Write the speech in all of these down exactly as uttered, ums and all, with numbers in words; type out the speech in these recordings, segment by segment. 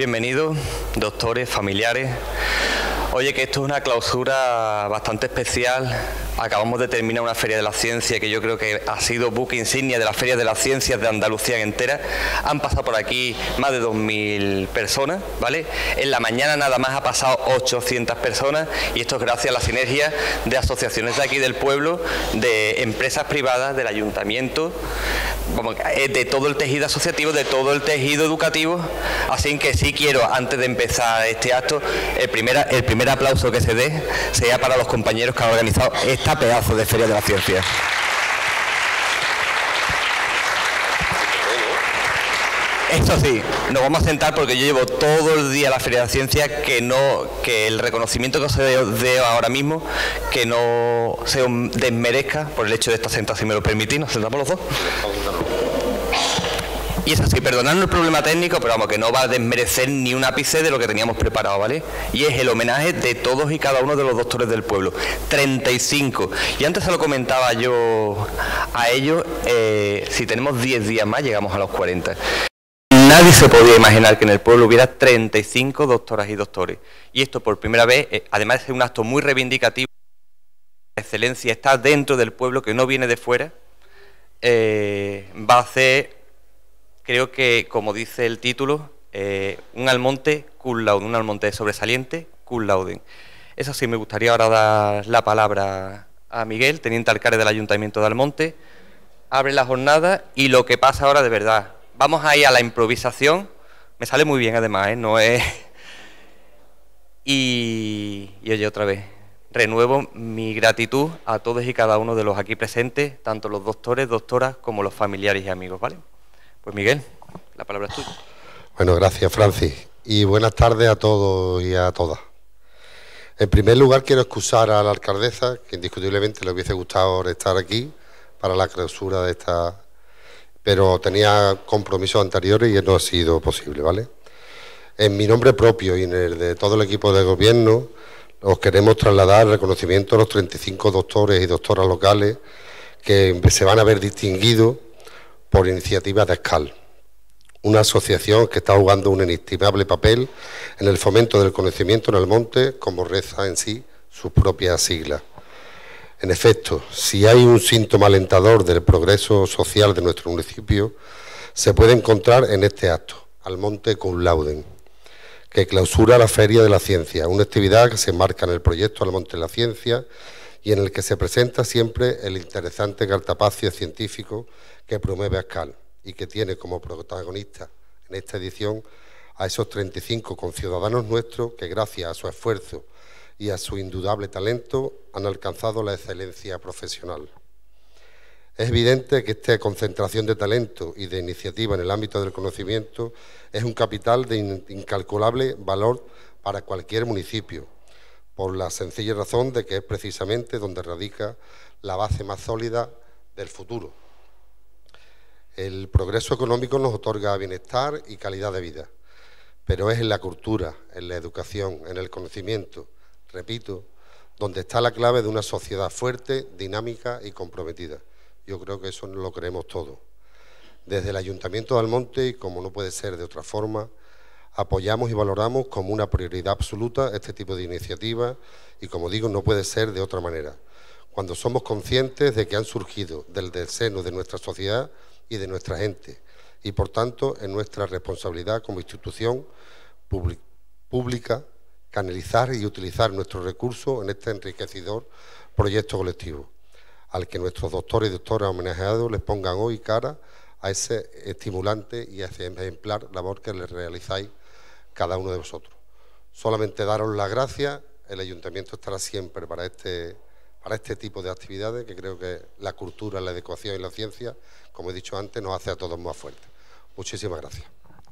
bienvenidos, doctores, familiares. Oye, que esto es una clausura bastante especial. Acabamos de terminar una Feria de la Ciencia que yo creo que ha sido buque insignia de las ferias de las ciencias de Andalucía entera. Han pasado por aquí más de dos mil personas, ¿vale? En la mañana nada más ha pasado ochocientas personas y esto es gracias a la sinergia de asociaciones de aquí del pueblo, de empresas privadas, del ayuntamiento, de todo el tejido asociativo, de todo el tejido educativo. Así que sí quiero, antes de empezar este acto, el primer, el primer aplauso que se dé sea para los compañeros que han organizado esta pedazo de Feria de la Ciencia. Eso sí, nos vamos a sentar porque yo llevo todo el día a la Feria de la Ciencia, que no, que el reconocimiento que os dé ahora mismo, que no se desmerezca por el hecho de estar sentados, si me lo permitís. Nos sentamos los dos. Y es así, perdonadnos el problema técnico, pero vamos, que no va a desmerecer ni un ápice de lo que teníamos preparado, ¿vale? Y es el homenaje de todos y cada uno de los doctores del pueblo. treinta y cinco. Y antes se lo comentaba yo a ellos, eh, si tenemos diez días más, llegamos a los cuarenta. Nadie se podía imaginar que en el pueblo hubiera treinta y cinco doctoras y doctores. Y esto por primera vez, eh, además de ser un acto muy reivindicativo, la excelencia está dentro del pueblo, que no viene de fuera, eh, va a ser... Creo que, como dice el título, eh, un Almonte cum laude, un Almonte sobresaliente cum laude. Eso sí, me gustaría ahora dar la palabra a Miguel, teniente alcalde del Ayuntamiento de Almonte. Abre la jornada y lo que pasa ahora de verdad. Vamos a ir a la improvisación. Me sale muy bien además, ¿eh? No es... Y, y oye, otra vez, renuevo mi gratitud a todos y cada uno de los aquí presentes, tanto los doctores, doctoras, como los familiares y amigos, ¿vale? Pues Miguel, la palabra es tuya. Bueno, gracias Francis y buenas tardes a todos y a todas. En primer lugar quiero excusar a la alcaldesa, que indiscutiblemente le hubiese gustado estar aquí para la clausura de esta, pero tenía compromisos anteriores y no ha sido posible, ¿vale? En mi nombre propio y en el de todo el equipo de gobierno os queremos trasladar el reconocimiento a los treinta y cinco doctores y doctoras locales que se van a ver distinguidos por iniciativa de Escal, una asociación que está jugando un inestimable papel en el fomento del conocimiento en el monte, como reza en sí sus propias siglas. En efecto, si hay un síntoma alentador del progreso social de nuestro municipio, se puede encontrar en este acto, Almonte cum laude, que clausura la Feria de la Ciencia, una actividad que se enmarca en el proyecto Almonte de la Ciencia y en el que se presenta siempre el interesante cartapacio científico que promueve Escal y que tiene como protagonista en esta edición a esos treinta y cinco conciudadanos nuestros que gracias a su esfuerzo y a su indudable talento han alcanzado la excelencia profesional. Es evidente que esta concentración de talento y de iniciativa en el ámbito del conocimiento es un capital de incalculable valor para cualquier municipio, por la sencilla razón de que es precisamente donde radica la base más sólida del futuro. El progreso económico nos otorga bienestar y calidad de vida, pero es en la cultura, en la educación, en el conocimiento, repito, donde está la clave de una sociedad fuerte, dinámica y comprometida. Yo creo que eso lo creemos todos. Desde el Ayuntamiento de Almonte, y como no puede ser de otra forma, apoyamos y valoramos como una prioridad absoluta este tipo de iniciativas y, como digo, no puede ser de otra manera, cuando somos conscientes de que han surgido del seno de nuestra sociedad y de nuestra gente, y por tanto es nuestra responsabilidad como institución pública canalizar y utilizar nuestros recursos en este enriquecedor proyecto colectivo, al que nuestros doctores y doctoras homenajeados les pongan hoy cara a ese estimulante y a ese ejemplar labor que les realizáis cada uno de vosotros. Solamente daros las gracias. El Ayuntamiento estará siempre para este, para este tipo de actividades, que creo que la cultura, la adecuación y la ciencia, como he dicho antes, nos hace a todos más fuertes. Muchísimas gracias.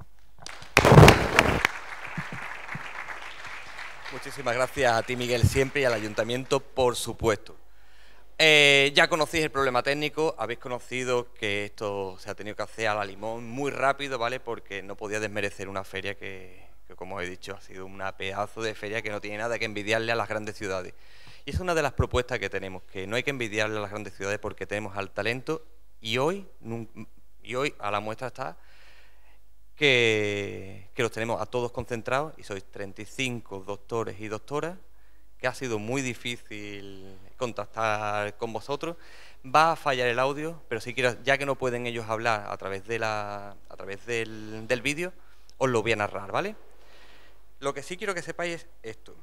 Muchísimas gracias a ti, Miguel, siempre, y al Ayuntamiento, por supuesto. Eh, ya conocéis el problema técnico, habéis conocido que esto se ha tenido que hacer a la limón muy rápido, ¿vale? Porque no podía desmerecer una feria que, que, como os he dicho, ha sido una pedazo de feria que no tiene nada que envidiarle a las grandes ciudades. Y es una de las propuestas que tenemos, que no hay que envidiarle a las grandes ciudades porque tenemos al talento y hoy, y hoy a la muestra está que, que los tenemos a todos concentrados y sois treinta y cinco doctores y doctoras, que ha sido muy difícil contactar con vosotros. Va a fallar el audio, pero si quiero, ya que no pueden ellos hablar a través, de la, a través del, del vídeo, os lo voy a narrar, ¿vale? Lo que sí quiero que sepáis es esto.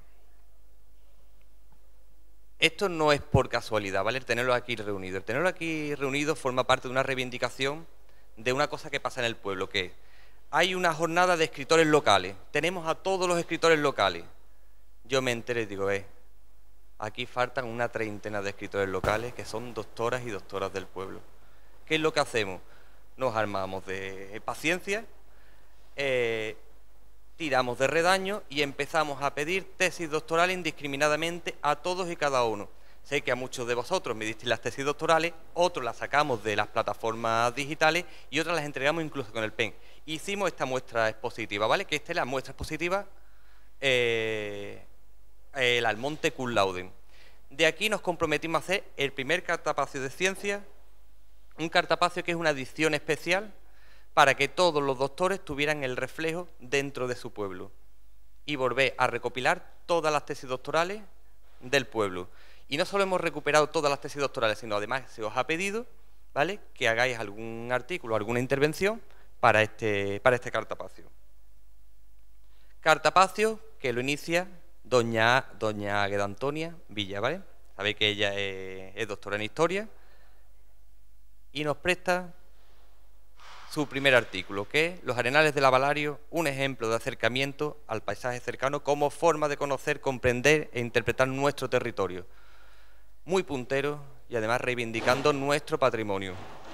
Esto no es por casualidad, ¿vale? El tenerlo aquí reunido. El tenerlo aquí reunido forma parte de una reivindicación de una cosa que pasa en el pueblo, que hay una jornada de escritores locales. Tenemos a todos los escritores locales. Yo me enteré y digo, eh, aquí faltan una treintena de escritores locales que son doctoras y doctoras del pueblo. ¿Qué es lo que hacemos? Nos armamos de paciencia, eh, tiramos de redaño y empezamos a pedir tesis doctorales indiscriminadamente a todos y cada uno. Sé que a muchos de vosotros me disteis las tesis doctorales, otros las sacamos de las plataformas digitales y otras las entregamos incluso con el pen. Hicimos esta muestra expositiva, ¿vale? Que esta es la muestra expositiva, eh, el Almonte Cum Laude. De aquí nos comprometimos a hacer el primer cartapacio de ciencia, un cartapacio que es una edición especial para que todos los doctores tuvieran el reflejo dentro de su pueblo y volver a recopilar todas las tesis doctorales del pueblo. Y no solo hemos recuperado todas las tesis doctorales, sino además se os ha pedido, ¿vale?, que hagáis algún artículo, alguna intervención para este, para este cartapacio. Cartapacio que lo inicia doña, doña Águeda Antonia Villa, ¿vale? Sabéis que ella es, es doctora en Historia y nos presta su primer artículo, que es Los Arenales del Avalario, un ejemplo de acercamiento al paisaje cercano como forma de conocer, comprender e interpretar nuestro territorio. Muy puntero y además reivindicando nuestro patrimonio.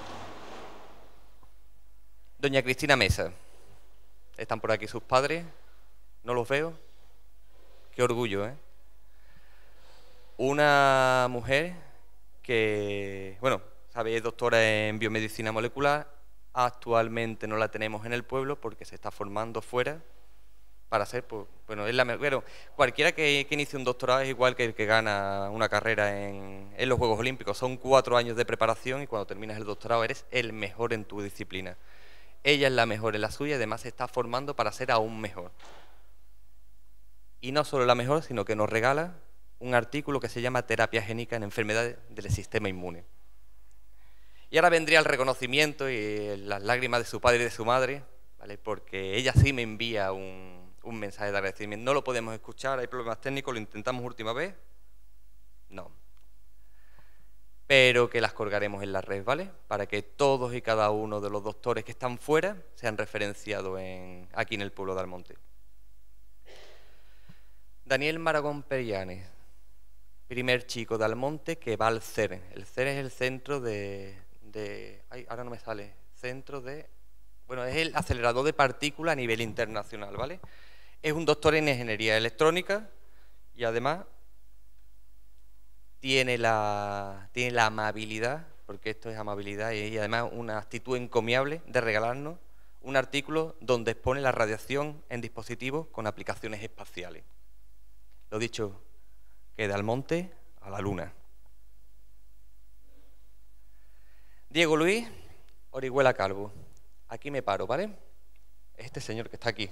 Doña Cristina Mesa. Están por aquí sus padres. No los veo. Qué orgullo, ¿eh? Una mujer que, bueno, sabéis, es doctora en biomedicina molecular. Actualmente no la tenemos en el pueblo porque se está formando fuera para ser, pues, bueno, es la, bueno, cualquiera que, que inicie un doctorado es igual que el que gana una carrera en, en los Juegos Olímpicos. Son cuatro años de preparación y cuando terminas el doctorado eres el mejor en tu disciplina. Ella es la mejor en la suya y además se está formando para ser aún mejor. Y no solo la mejor, sino que nos regala un artículo que se llama Terapia génica en enfermedades del sistema inmune. Y ahora vendría el reconocimiento y las lágrimas de su padre y de su madre, ¿vale?, porque ella sí me envía un, un mensaje de agradecimiento. No lo podemos escuchar, hay problemas técnicos, lo intentamos última vez. No. Pero que las colgaremos en la red, ¿vale? Para que todos y cada uno de los doctores que están fuera sean referenciados en, aquí en el pueblo de Almonte. Daniel Maragón Perianes, primer chico de Almonte que va al C E R. El C E R es el centro de... de ay, ahora no me sale. Centro de... Bueno, es el acelerador de partículas a nivel internacional, ¿vale? Es un doctor en ingeniería electrónica y además tiene la, tiene la amabilidad, porque esto es amabilidad, y además una actitud encomiable de regalarnos un artículo donde expone la radiación en dispositivos con aplicaciones espaciales. Lo dicho, que de Almonte a la Luna. Diego Luis Orihuela Calvo. Aquí me paro, ¿vale? Este señor que está aquí.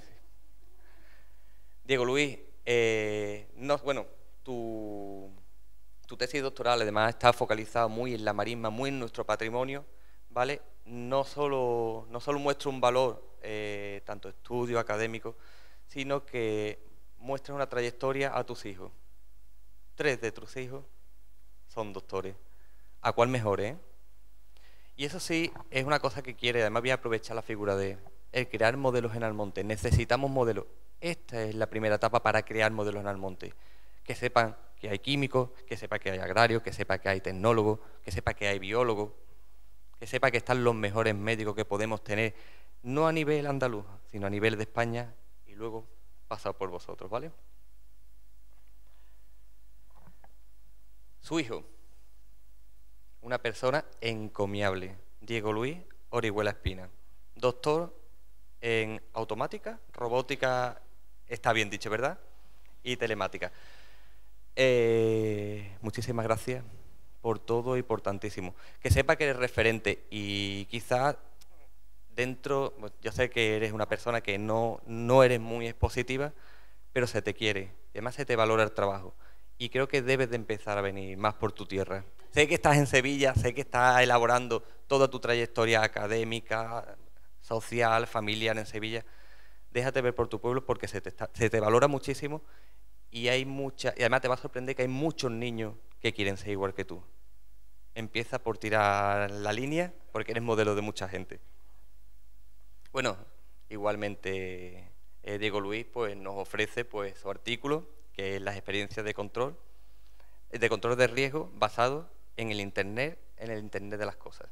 Diego Luis, eh, no, bueno, tu, tu tesis doctoral además está focalizada muy en la marisma, muy en nuestro patrimonio, ¿vale? No solo, no solo muestra un valor, eh, tanto estudio, académico, sino que muestra una trayectoria a tus hijos. Tres de tus hijos son doctores. ¿A cuál mejor, eh? Y eso sí, es una cosa que quiere, además voy a aprovechar la figura de el crear modelos en Almonte. Necesitamos modelos. Esta es la primera etapa para crear modelos en Almonte. Que sepan que hay químicos, que sepa que hay agrarios, que sepa que hay tecnólogos, que sepa que hay biólogos, que sepa que están los mejores médicos que podemos tener, no a nivel andaluz, sino a nivel de España y luego pasado por vosotros, ¿vale? Su hijo, una persona encomiable, Diego Luis Orihuela Espina, doctor en automática, robótica, está bien dicho, ¿verdad?, y telemática. Eh, muchísimas gracias por todo y por tantísimo. Que sepa que eres referente y quizás dentro, yo sé que eres una persona que no, no eres muy expositiva, pero se te quiere, y además se te valora el trabajo. Y creo que debes de empezar a venir más por tu tierra. Sé que estás en Sevilla, sé que estás elaborando toda tu trayectoria académica, social, familiar en Sevilla. Déjate ver por tu pueblo porque se te, está, se te valora muchísimo y hay mucha, y además te va a sorprender que hay muchos niños que quieren ser igual que tú. Empieza por tirar la línea porque eres modelo de mucha gente. Bueno, igualmente eh, Diego Luis pues, nos ofrece pues, su artículo, que es las experiencias de control, de control de riesgo basado en el Internet, en el Internet de las cosas.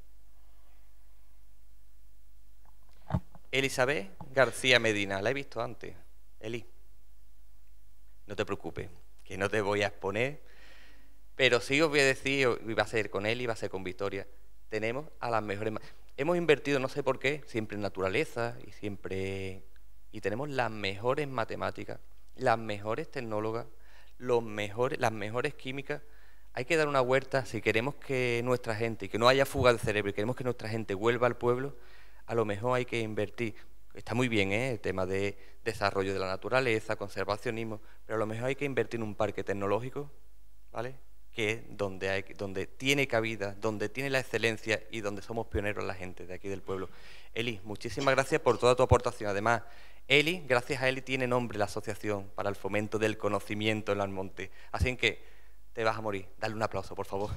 Elizabeth García Medina, la he visto antes. Eli, no te preocupes, que no te voy a exponer, pero sí os voy a decir, y va a ser con Eli, va a ser con Victoria, tenemos a las mejores... Hemos invertido, no sé por qué, siempre en naturaleza y siempre... Y tenemos las mejores matemáticas, las mejores tecnólogas, los mejores, las mejores químicas. Hay que dar una vuelta si queremos que nuestra gente, y que no haya fuga de cerebro, y queremos que nuestra gente vuelva al pueblo, a lo mejor hay que invertir. Está muy bien, ¿eh? El tema de desarrollo de la naturaleza, conservacionismo, pero a lo mejor hay que invertir en un parque tecnológico, ¿vale? Que es donde, hay, donde tiene cabida, donde tiene la excelencia y donde somos pioneros la gente de aquí del pueblo. Eli, muchísimas gracias por toda tu aportación. Además, Eli, gracias a Eli tiene nombre la Asociación para el Fomento del Conocimiento en Almonte. Así que te vas a morir. Dale un aplauso, por favor.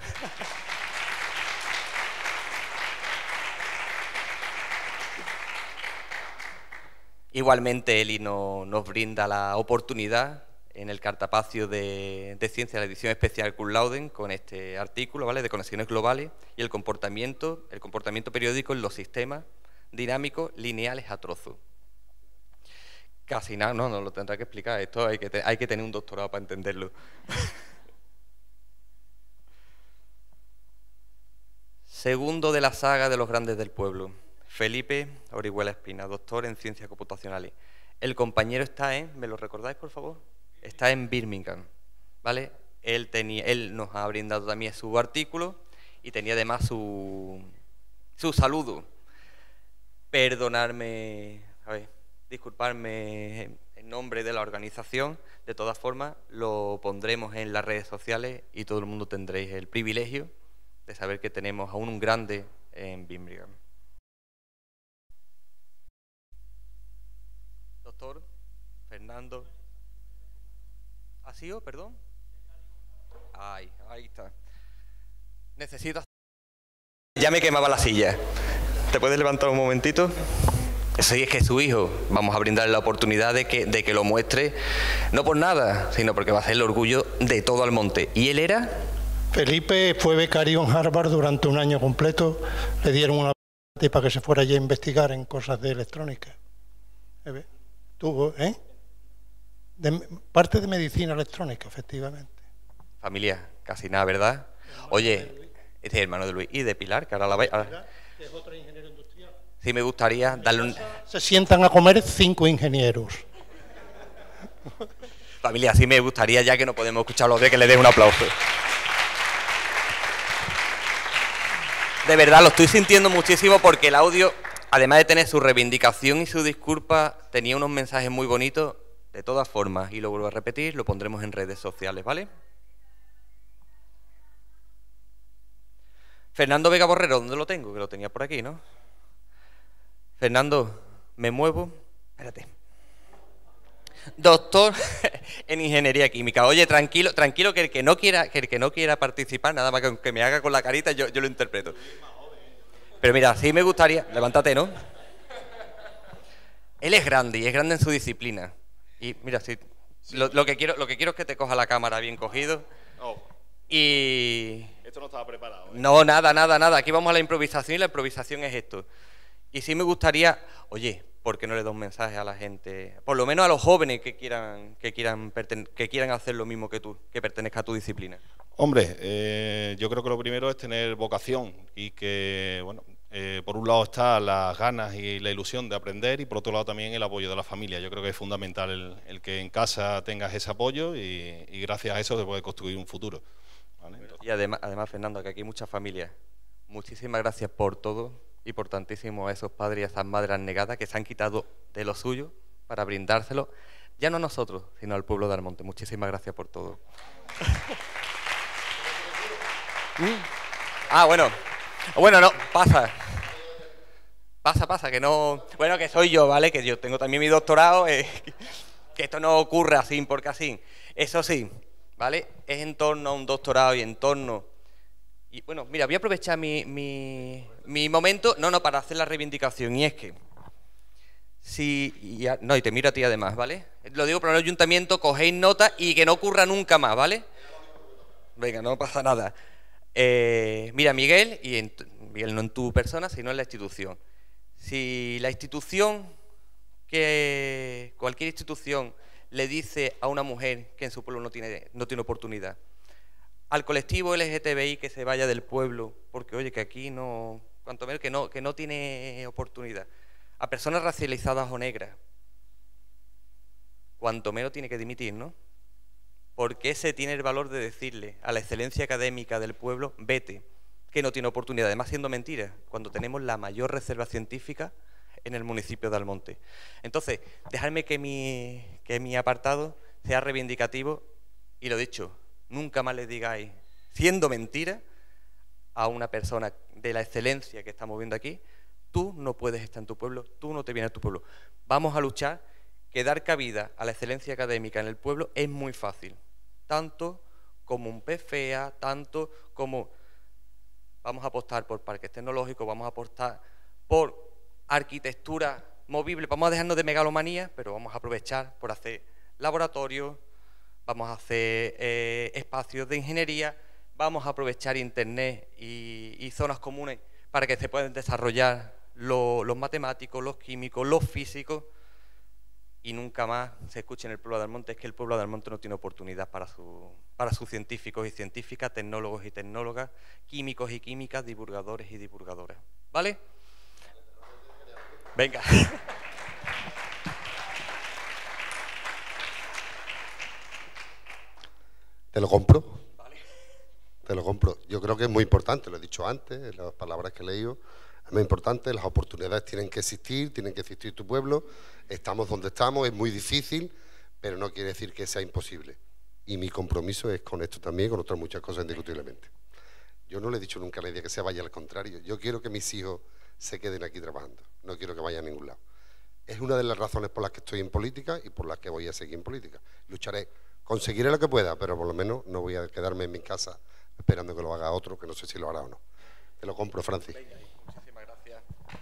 Igualmente, Eli no, nos brinda la oportunidad en el cartapacio de, de Ciencia, la edición especial Cum Laude, con este artículo, ¿vale?, de conexiones globales y el comportamiento, el comportamiento periódico en los sistemas dinámicos lineales a trozos. Casi nada, no, no lo tendrá que explicar, esto hay que, te, hay que tener un doctorado para entenderlo. Segundo de la saga de los grandes del pueblo, Felipe Orihuela Espina, doctor en Ciencias Computacionales. El compañero está en, ¿me lo recordáis, por favor? Está en Birmingham, ¿vale? Él, tenía, él nos ha brindado también su artículo y tenía además su, su saludo. Perdonarme, a ver, disculparme en nombre de la organización. De todas formas, lo pondremos en las redes sociales y todo el mundo tendréis el privilegio de saber que tenemos aún un grande en Birmingham. Doctor Fernando. ¿Ha sido? Perdón. Ay, ahí está. Necesito... Ya me quemaba la silla. ¿Te puedes levantar un momentito? Sí, es que es su hijo. Vamos a brindarle la oportunidad de que, de que lo muestre, no por nada, sino porque va a ser el orgullo de todo Almonte. ¿Y él era? Felipe fue becario en Harvard durante un año completo. Le dieron una para que se fuera allí a investigar en cosas de electrónica. Tuvo, ¿eh? De, parte de medicina electrónica, efectivamente. Familia, casi nada, ¿verdad? Oye, este es hermano de Luis. Y de Pilar, que ahora la vais... Ahora... Es otra ingeniero industrial. Sí, me gustaría darle un... Se sientan a comer cinco ingenieros. Familia, sí me gustaría, ya que no podemos escuchar los de que le den un aplauso. De verdad, lo estoy sintiendo muchísimo porque el audio, además de tener su reivindicación y su disculpa, tenía unos mensajes muy bonitos. De todas formas, y lo vuelvo a repetir, lo pondremos en redes sociales, ¿vale? Fernando Vega Borrero, ¿dónde lo tengo? Que lo tenía por aquí, ¿no? Fernando, me muevo. Espérate. Doctor en Ingeniería Química. Oye, tranquilo, tranquilo, que el que no quiera, que el que no quiera participar, nada más que, que me haga con la carita, yo, yo lo interpreto. Pero mira, sí me gustaría... Levántate, ¿no? Él es grande, y es grande en su disciplina. Y mira, si, lo, lo, que quiero, lo que quiero es que te coja la cámara bien cogido. Oh. Y... Esto no estaba preparado, ¿eh? No, nada, nada, nada. Aquí vamos a la improvisación y la improvisación es esto. Y sí me gustaría... Oye, ¿por qué no le da un mensaje a la gente? Por lo menos a los jóvenes que quieran, que quieran, que quieran hacer lo mismo que tú, que pertenezca a tu disciplina. Hombre, eh, yo creo que lo primero es tener vocación y que, bueno... Eh, por un lado está las ganas y la ilusión de aprender y por otro lado también el apoyo de la familia. Yo creo que es fundamental el, el que en casa tengas ese apoyo y, y gracias a eso se puede construir un futuro, ¿vale? Y además, además, Fernando, que aquí hay muchas familias. Muchísimas gracias por todo, importantísimo a esos padres y a esas madres negadas que se han quitado de lo suyo para brindárselo, ya no a nosotros, sino al pueblo de Almonte. Muchísimas gracias por todo. Ah, bueno. Bueno, no, pasa. Pasa, pasa, que no... Bueno, que soy yo, ¿vale? Que yo tengo también mi doctorado, eh, que esto no ocurre así porque así. Eso sí, ¿vale? Es en torno a un doctorado y en torno... Y bueno, mira, voy a aprovechar mi, mi, mi momento, no, no, para hacer la reivindicación, y es que, si, y a, no, y te miro a ti además, ¿vale? Lo digo para el ayuntamiento, cogéis nota y que no ocurra nunca más, ¿vale? Venga, no pasa nada. Eh, mira, Miguel, y en, Miguel no en tu persona, sino en la institución. Si la institución, que cualquier institución le dice a una mujer que en su pueblo no tiene, no tiene oportunidad, al colectivo L G T B I que se vaya del pueblo, porque oye, que aquí no, cuanto menos que no, que no tiene oportunidad, a personas racializadas o negras, cuanto menos tiene que dimitir, ¿no? Porque ese tiene el valor de decirle a la excelencia académica del pueblo, vete, que no tiene oportunidad, además siendo mentira, cuando tenemos la mayor reserva científica en el municipio de Almonte. Entonces, dejadme que mi, que mi apartado sea reivindicativo, y lo dicho, nunca más le digáis, siendo mentira, a una persona de la excelencia que estamos viendo aquí, tú no puedes estar en tu pueblo, tú no te vienes a tu pueblo. Vamos a luchar, que dar cabida a la excelencia académica en el pueblo es muy fácil, tanto como un P F E A, tanto como vamos a apostar por parques tecnológicos, vamos a apostar por arquitectura movible, vamos a dejarnos de megalomanía, pero vamos a aprovechar por hacer laboratorios, vamos a hacer eh, espacios de ingeniería, vamos a aprovechar internet y, y zonas comunes para que se puedan desarrollar lo, los matemáticos, los químicos, los físicos, y nunca más se escuche en el pueblo de Almonte es que el pueblo de Almonte no tiene oportunidad para, su, para sus científicos y científicas, tecnólogos y tecnólogas, químicos y químicas, divulgadores y divulgadoras. ¿Vale? Venga. Te lo compro. Vale. Te lo compro. Yo creo que es muy importante, lo he dicho antes, en las palabras que he leído, es muy importante, las oportunidades tienen que existir, tienen que existir tu pueblo, estamos donde estamos, es muy difícil, pero no quiere decir que sea imposible. Y mi compromiso es con esto también, con otras muchas cosas indiscutiblemente. Yo no le he dicho nunca a la idea que se vaya, al contrario, yo quiero que mis hijos se queden aquí trabajando, no quiero que vayan a ningún lado. Es una de las razones por las que estoy en política y por las que voy a seguir en política. Lucharé, conseguiré lo que pueda, pero por lo menos no voy a quedarme en mi casa esperando que lo haga otro, que no sé si lo hará o no. Te lo compro, Francis. Muchísimas gracias.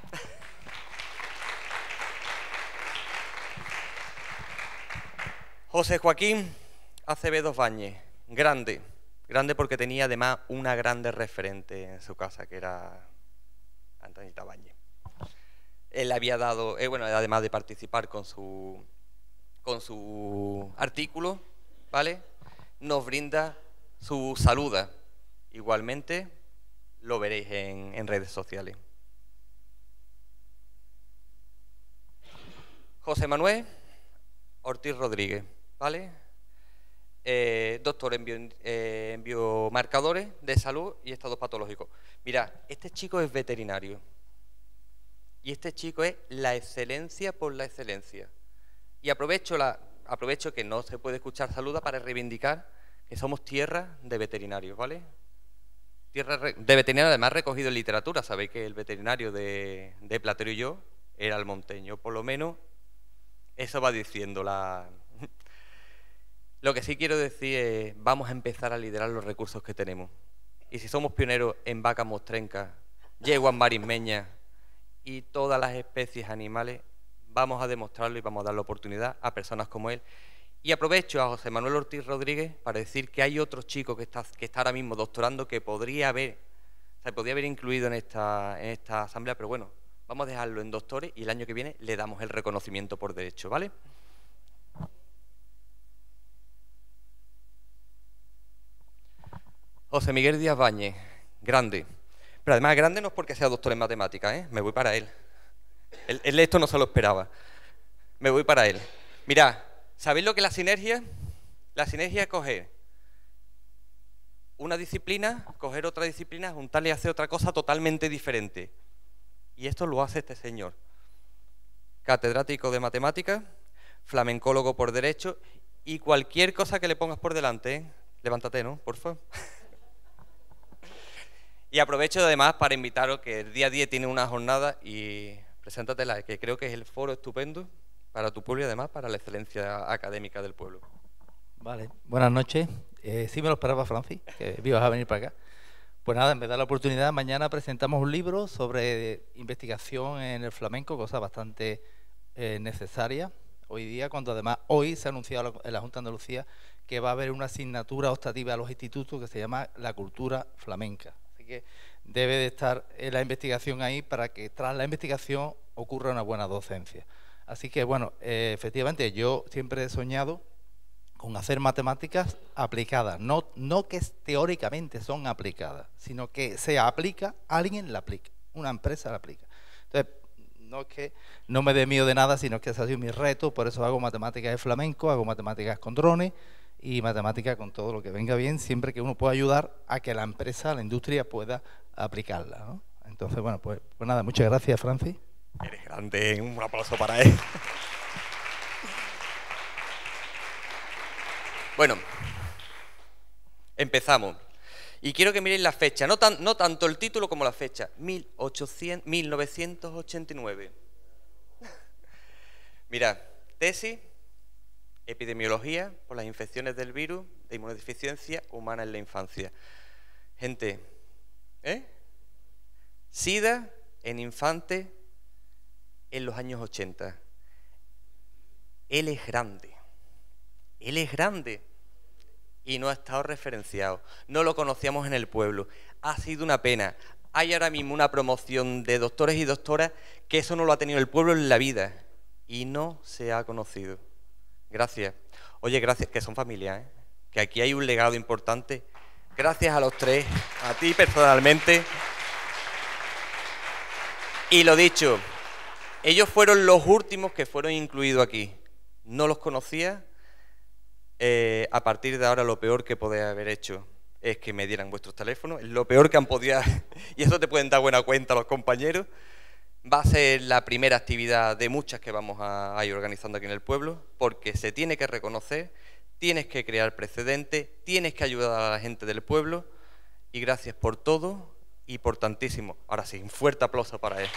José Joaquín Acevedo Báñez, grande, grande porque tenía además una grande referente en su casa, que era Antonita Báñez. Él había dado, eh, bueno, además de participar con su, con su artículo, ¿vale? Nos brinda su saluda. Igualmente lo veréis en, en redes sociales. José Manuel Ortiz Rodríguez, ¿vale? Eh, doctor en, bio, eh, en biomarcadores de salud y estados patológicos. Mirad, este chico es veterinario y este chico es la excelencia por la excelencia. Y aprovecho, la, aprovecho que no se puede escuchar saluda para reivindicar que somos tierra de veterinarios, ¿vale? Tierra de veterinarios, además recogido en literatura. Sabéis que el veterinario de, de Platero y yo era almonteño, por lo menos eso va diciendo la... Lo que sí quiero decir es, vamos a empezar a liderar los recursos que tenemos. Y si somos pioneros en vacas mostrencas, yeguas marismeñas y todas las especies animales, vamos a demostrarlo y vamos a dar la oportunidad a personas como él. Y aprovecho a José Manuel Ortiz Rodríguez para decir que hay otro chico que está, que está ahora mismo doctorando que podría haber, se podría haber incluido en esta, en esta asamblea, pero bueno, vamos a dejarlo en doctores y el año que viene le damos el reconocimiento por derecho, ¿vale? José Miguel Díaz Báñez, grande. Pero además grande no es porque sea doctor en matemáticas, ¿eh? Me voy para él. Él, él esto no se lo esperaba. Me voy para él. Mirad, ¿sabéis lo que es la sinergia? La sinergia es coger una disciplina, coger otra disciplina, juntarle y hacer otra cosa totalmente diferente. Y esto lo hace este señor. Catedrático de matemáticas, flamencólogo por derecho y cualquier cosa que le pongas por delante, ¿eh? Levántate, ¿no? Por favor. Y aprovecho además para invitaros que el día diez tiene una jornada y preséntatela, que creo que es el foro estupendo para tu pueblo y además para la excelencia académica del pueblo. Vale, buenas noches. Eh, sí me lo esperaba, Francis, que ibas a venir para acá. Pues nada, me da la oportunidad. Mañana presentamos un libro sobre investigación en el flamenco, cosa bastante eh, necesaria hoy día, cuando además hoy se ha anunciado en la Junta de Andalucía que va a haber una asignatura optativa a los institutos que se llama la cultura flamenca. Así que debe de estar la investigación ahí para que tras la investigación ocurra una buena docencia. Así que bueno, eh, efectivamente yo siempre he soñado con hacer matemáticas aplicadas, no, no que teóricamente son aplicadas, sino que se aplica, alguien la aplica, una empresa la aplica. Entonces, no es que no me dé miedo de nada, sino que ese ha sido mi reto, por eso hago matemáticas de flamenco, hago matemáticas con drones y matemáticas con todo lo que venga bien, siempre que uno pueda ayudar a que la empresa, la industria pueda aplicarla, ¿no? Entonces, bueno, pues, pues nada, muchas gracias, Francis. Eres grande, un aplauso para él. Bueno, empezamos. Y quiero que miréis la fecha, no, tan, no tanto el título como la fecha, mil novecientos ochenta y nueve. Mirad, tesis, epidemiología por las infecciones del virus de inmunodeficiencia humana en la infancia. Gente, ¿eh? SIDA en infantes en los años ochenta. Él es grande. Él es grande y no ha estado referenciado. No lo conocíamos en el pueblo. Ha sido una pena. Hay ahora mismo una promoción de doctores y doctoras que eso no lo ha tenido el pueblo en la vida y no se ha conocido. Gracias. Oye, gracias, que son familia, ¿eh? Que aquí hay un legado importante. Gracias a los tres, a ti personalmente. Y lo dicho, ellos fueron los últimos que fueron incluidos aquí. No los conocía. Eh, a partir de ahora lo peor que podéis haber hecho es que me dieran vuestros teléfonos, es lo peor que han podido, y eso te pueden dar buena cuenta los compañeros. Va a ser la primera actividad de muchas que vamos a, a ir organizando aquí en el pueblo, porque se tiene que reconocer, tienes que crear precedentes, tienes que ayudar a la gente del pueblo, y gracias por todo y por tantísimo. Ahora sí, un fuerte aplauso para él.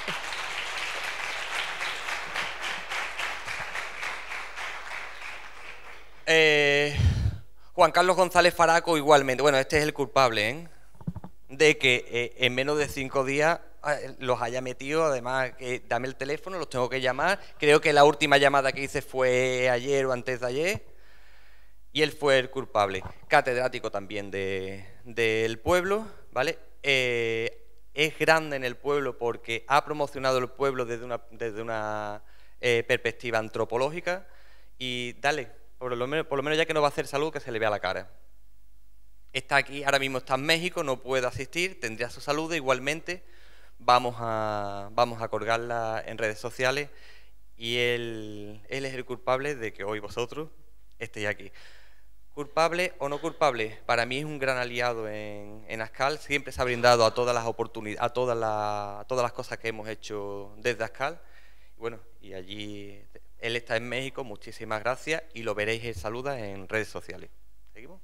Eh, Juan Carlos González Faraco igualmente, bueno, este es el culpable, ¿eh? De que eh, en menos de cinco días eh, los haya metido, además, que dame el teléfono, los tengo que llamar, creo que la última llamada que hice fue ayer o antes de ayer, y él fue el culpable, catedrático también de, del pueblo, ¿vale? Eh, es grande en el pueblo porque ha promocionado el pueblo desde una, desde una eh, perspectiva antropológica, y dale, Por lo, menos, por lo menos ya que no va a hacer salud, que se le vea la cara. Está aquí, ahora mismo está en México, no puede asistir, tendría su salud, igualmente vamos a, vamos a colgarla en redes sociales y él, él es el culpable de que hoy vosotros estéis aquí. Culpable o no culpable, para mí es un gran aliado en, en Ascal, siempre se ha brindado a todas las oportunidades, a todas las, a todas las cosas que hemos hecho desde Ascal. Bueno, y allí... Él está en México, muchísimas gracias, y lo veréis, él saluda en redes sociales. ¿Seguimos?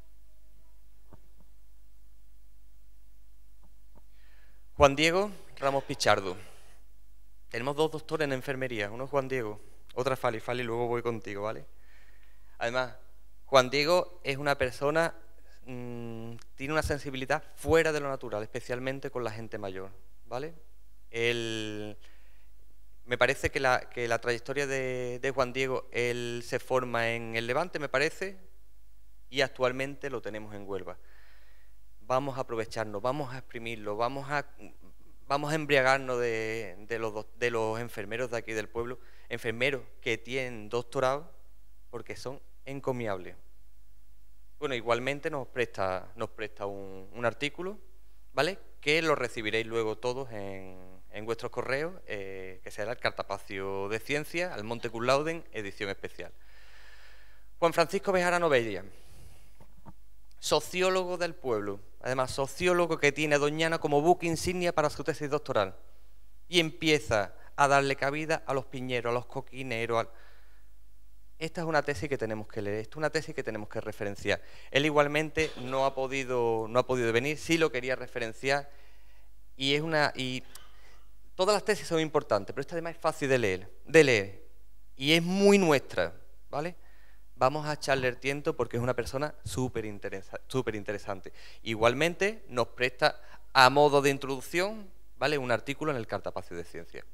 Juan Diego Ramos Pichardo. Tenemos dos doctores en enfermería, uno es Juan Diego, otra Fali, Fali, luego voy contigo, ¿vale? Además, Juan Diego es una persona, mmm, tiene una sensibilidad fuera de lo natural, especialmente con la gente mayor, ¿vale? Él... Me parece que la, que la trayectoria de, de Juan Diego, él se forma en el Levante, me parece, y actualmente lo tenemos en Huelva. Vamos a aprovecharnos, vamos a exprimirlo, vamos a, vamos a embriagarnos de, de, los, de los enfermeros de aquí del pueblo, enfermeros que tienen doctorado, porque son encomiables. Bueno, igualmente nos presta, nos presta un, un artículo, ¿vale?, que lo recibiréis luego todos en, en vuestros correos, eh, que será el Cartapacio de Ciencia, al Monte Cum Laude, edición especial. Juan Francisco Bejarano Bella, sociólogo del pueblo, además sociólogo que tiene a Doñana como buque insignia para su tesis doctoral. y empieza a darle cabida a los piñeros, a los coquineros. A... Esta es una tesis que tenemos que leer, esta es una tesis que tenemos que referenciar. Él igualmente no ha podido, no ha podido venir, sí lo quería referenciar, y es una... Y todas las tesis son importantes, pero esta además es fácil de leer, de leer, y es muy nuestra, ¿vale? Vamos a echarle el tiento porque es una persona súper interesa, súper interesante. Igualmente nos presta a modo de introducción, ¿vale?, un artículo en el Cartapacio de Ciencia.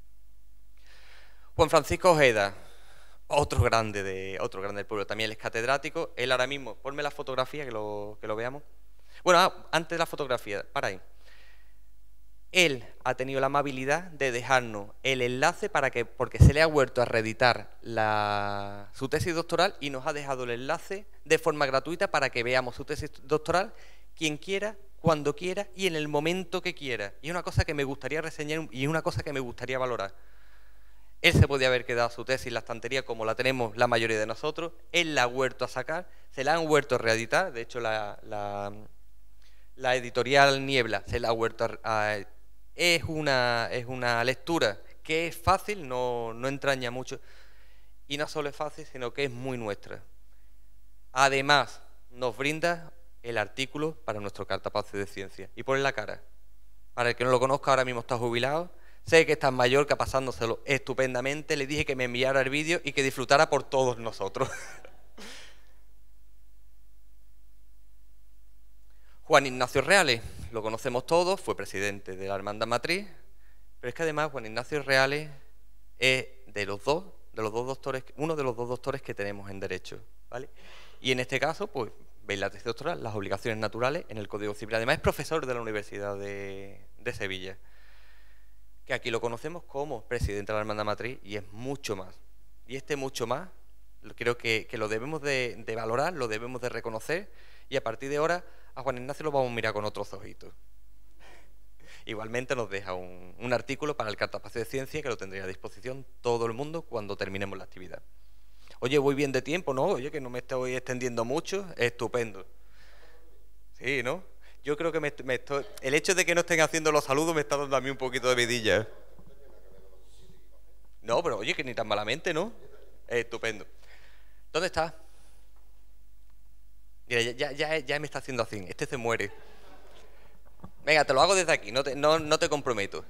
Juan Francisco Ojeda, otro grande, de, otro grande del pueblo, también él es catedrático. Él ahora mismo, ponme la fotografía que lo, que lo veamos. Bueno, ah, antes de la fotografía, para ahí. Él ha tenido la amabilidad de dejarnos el enlace para que, porque se le ha vuelto a reeditar la, su tesis doctoral y nos ha dejado el enlace de forma gratuita para que veamos su tesis doctoral quien quiera, cuando quiera y en el momento que quiera. Y es una cosa que me gustaría reseñar y es una cosa que me gustaría valorar. Él se podía haber quedado su tesis en la estantería como la tenemos la mayoría de nosotros. Él la ha vuelto a sacar, se la han vuelto a reeditar. De hecho, la, la, la editorial Niebla se la ha vuelto a... a Es una, es una lectura que es fácil, no, no entraña mucho, y no solo es fácil, sino que es muy nuestra. Además, nos brinda el artículo para nuestro Cartapacio de Ciencia. Y pone la cara. Para el que no lo conozca, ahora mismo está jubilado. Sé que está en Mallorca pasándoselo estupendamente. Le dije que me enviara el vídeo y que disfrutara por todos nosotros. Juan Ignacio Reales, lo conocemos todos, fue presidente de la Hermandad Matriz, pero es que además Juan Ignacio Reales es de los dos, de los dos doctores, uno de los dos doctores que tenemos en Derecho, ¿vale? Y en este caso, pues, veis la tesis doctoral, las obligaciones naturales en el Código Civil. Además es profesor de la Universidad de, de Sevilla, que aquí lo conocemos como presidente de la Hermandad Matriz y es mucho más. Y este mucho más, creo que, que lo debemos de, de valorar, lo debemos de reconocer, y a partir de ahora a Juan Ignacio lo vamos a mirar con otros ojitos. Igualmente nos deja un, un artículo para el Cartapacio de Ciencia que lo tendría a disposición todo el mundo cuando terminemos la actividad. Oye, voy bien de tiempo, ¿no? Oye, que no me estoy extendiendo mucho, estupendo. Sí, ¿no? Yo creo que me, me estoy, el hecho de que no estén haciendo los saludos me está dando a mí un poquito de vidilla. No, pero oye, que ni tan malamente, ¿no? Estupendo. ¿Dónde está? Mira, ya, ya, ya me está haciendo así. Este se muere. Venga, te lo hago desde aquí, no te, no, no te comprometo.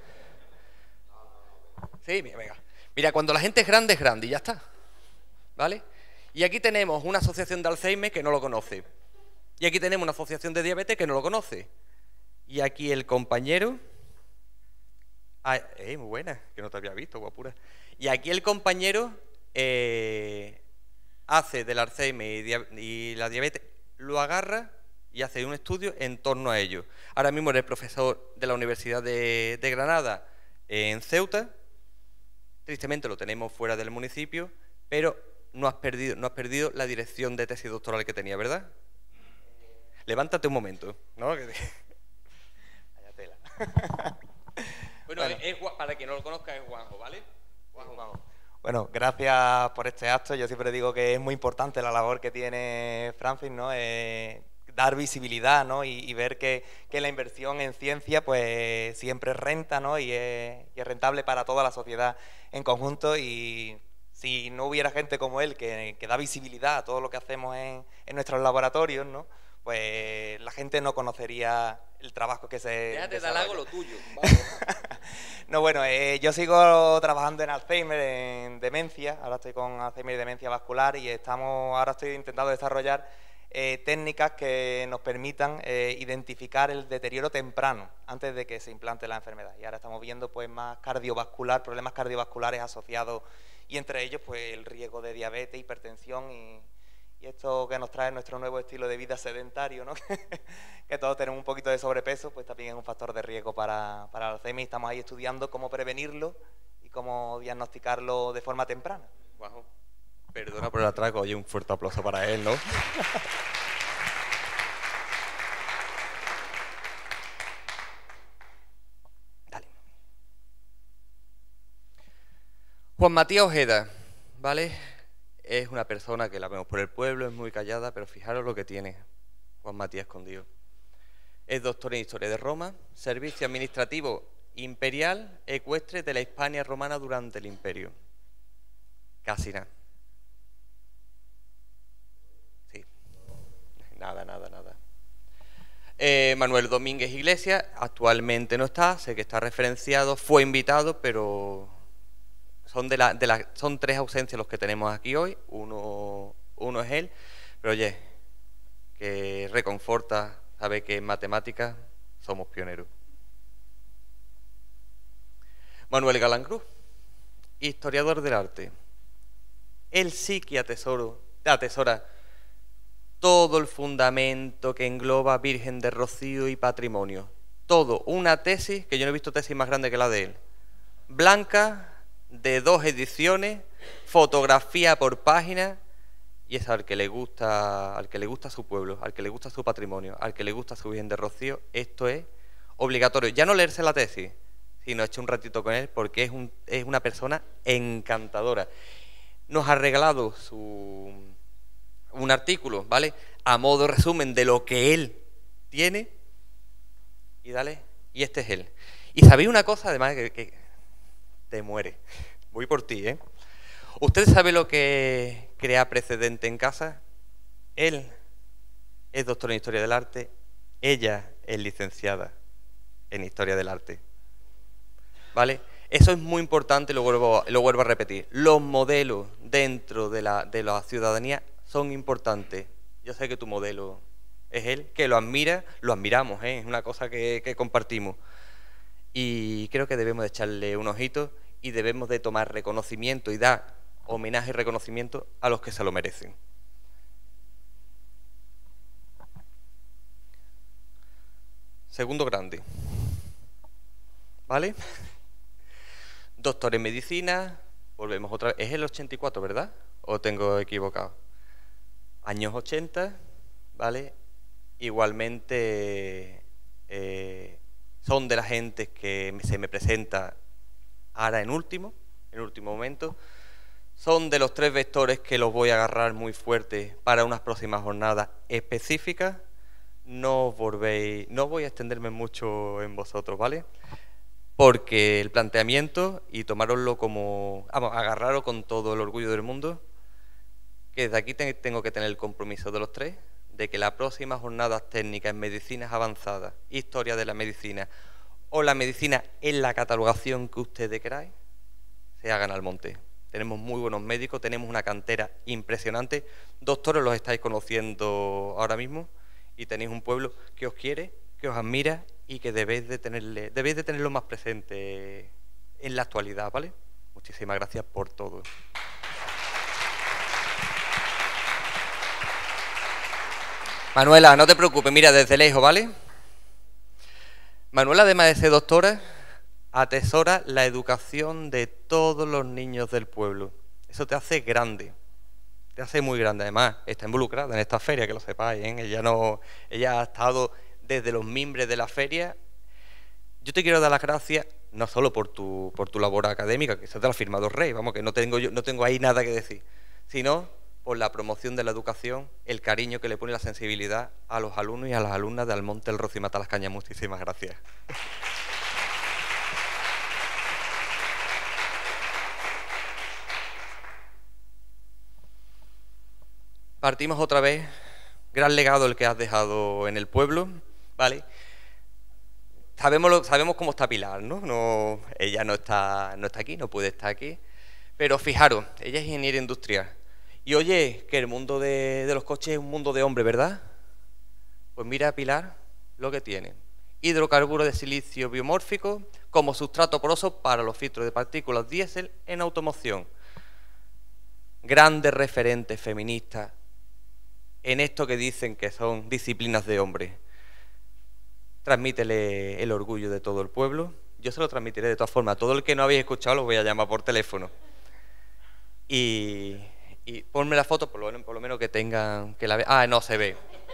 Sí, mira, venga. Mira, cuando la gente es grande, es grande y ya está. ¿Vale? Y aquí tenemos una asociación de Alzheimer que no lo conoce. Y aquí tenemos una asociación de diabetes que no lo conoce. Y aquí el compañero... Ah, eh, muy buena, que no te había visto, guapura. Y aquí el compañero eh, hace del Alzheimer y, y la diabetes, lo agarra y hace un estudio en torno a ello. Ahora mismo eres profesor de la Universidad de, de Granada en Ceuta. Tristemente lo tenemos fuera del municipio, pero no has perdido, no has perdido la dirección de tesis doctoral que tenía, ¿verdad? Levántate un momento, ¿no? Vaya tela. Bueno, bueno. Es, para quien no lo conozca es Juanjo, ¿vale? Juanjo, Juanjo. Bueno, gracias por este acto. Yo siempre digo que es muy importante la labor que tiene Francis, ¿no? Eh, dar visibilidad, ¿no? Y, y ver que, que la inversión en ciencia pues siempre renta, ¿no? Y es, y es rentable para toda la sociedad en conjunto. Y si no hubiera gente como él que, que da visibilidad a todo lo que hacemos en, en nuestros laboratorios, ¿no? Pues la gente no conocería el trabajo que se Déjate dar algo lo tuyo. No, bueno, eh, yo sigo trabajando en Alzheimer, en demencia. Ahora estoy con Alzheimer y demencia vascular y estamos, ahora estoy intentando desarrollar eh, técnicas que nos permitan eh, identificar el deterioro temprano antes de que se implante la enfermedad. Y ahora estamos viendo pues más cardiovascular, problemas cardiovasculares asociados y entre ellos pues el riesgo de diabetes, hipertensión y Y esto que nos trae nuestro nuevo estilo de vida sedentario, ¿no? Que todos tenemos un poquito de sobrepeso, pues también es un factor de riesgo para, para el Alzheimer. Estamos ahí estudiando cómo prevenirlo y cómo diagnosticarlo de forma temprana. Guau. Perdona por el atraco, oye, un fuerte aplauso para él, ¿no? Dale. Juan Matías Ojeda, ¿vale? Es una persona que la vemos por el pueblo, es muy callada, pero fijaros lo que tiene Juan Matías escondido. Es doctor en Historia de Roma, Servicio Administrativo imperial ecuestre de la Hispania romana durante el imperio. Casi nada. Sí. Nada, nada, nada. Eh, Manuel Domínguez Iglesias actualmente no está, sé que está referenciado, fue invitado, pero son, de la, de la, son tres ausencias los que tenemos aquí hoy. Uno, uno es él, pero oye, que reconforta, sabe que en matemáticas somos pioneros. Manuel Galán Cruz, historiador del arte. Él sí que atesoro, atesora todo el fundamento que engloba Virgen de Rocío y patrimonio. Todo, una tesis, que yo no he visto tesis más grande que la de él. Blanca, de dos ediciones, fotografía por página, y es al que le gusta, al que le gusta su pueblo, al que le gusta su patrimonio, al que le gusta su Virgen de Rocío. Esto es obligatorio. Ya no leerse la tesis, sino echar un ratito con él, porque es, un, es una persona encantadora. Nos ha regalado su... un artículo, ¿vale? A modo resumen de lo que él tiene. Y dale, y este es él. Y sabéis una cosa, además, que, que te muere. Voy por ti, ¿eh? ¿Usted sabe lo que crea precedente en casa? Él es doctor en Historia del Arte, ella es licenciada en Historia del Arte. ¿Vale? Eso es muy importante, lo vuelvo, lo vuelvo a repetir. Los modelos dentro de la, de la ciudadanía son importantes. Yo sé que tu modelo es él, que lo admira, lo admiramos, ¿eh? Es una cosa que, que compartimos. Y creo que debemos de echarle un ojito y debemos de tomar reconocimiento y dar homenaje y reconocimiento a los que se lo merecen. Segundo grande. ¿Vale? Doctor en medicina, volvemos otra vez. Es el ochenta y cuatro, ¿verdad? ¿O tengo equivocado? Años ochenta, ¿vale? Igualmente eh, son de las gentes que se me presenta ahora en último, en último momento. Son de los tres vectores que los voy a agarrar muy fuerte para unas próximas jornadas específicas. No os volvéis, no voy a extenderme mucho en vosotros, ¿vale? Porque el planteamiento, y tomároslo como, vamos, agarrarlo con todo el orgullo del mundo, que desde aquí te, tengo que tener el compromiso de los tres, de que las próximas jornadas técnicas en medicinas avanzadas, historia de la medicina, o la medicina en la catalogación que ustedes queráis, se hagan al monte. Tenemos muy buenos médicos, tenemos una cantera impresionante, doctores los estáis conociendo ahora mismo, y tenéis un pueblo que os quiere, que os admira y que debéis de tenerle, debéis de tenerlo más presente en la actualidad, ¿vale? Muchísimas gracias por todo. Manuela, no te preocupes, mira, desde lejos, ¿vale? Manuela, además de ser doctora, atesora la educación de todos los niños del pueblo. Eso te hace grande, te hace muy grande. Además, está involucrada en esta feria, que lo sepáis, ¿eh? Ella, no, ella ha estado desde los mimbres de la feria. Yo te quiero dar las gracias, no solo por tu, por tu labor académica, que eso te lo ha firmado el Rey, vamos, que no tengo, yo, no tengo ahí nada que decir, sino por la promoción de la educación, el cariño que le pone, la sensibilidad a los alumnos y a las alumnas de Almonte, el Rocío y Mata las Cañas. Muchísimas gracias. Partimos otra vez, gran legado el que has dejado en el pueblo, ¿vale? Sabemos, lo, sabemos cómo está Pilar, ¿no? no ella no está, no está aquí, no puede estar aquí, pero fijaros, ella es ingeniera industrial. Y oye, que el mundo de, de los coches es un mundo de hombres, ¿verdad? Pues mira, Pilar, lo que tiene. Hidrocarburos de silicio biomórfico como sustrato poroso para los filtros de partículas diésel en automoción. Grandes referentes feministas en esto que dicen que son disciplinas de hombres. Transmítele el orgullo de todo el pueblo. Yo se lo transmitiré de todas formas. A todo el que no habéis escuchado lo voy a llamar por teléfono. Y, y ponme la foto, por lo, por lo menos que tengan, que la vean. Ah, no se ve.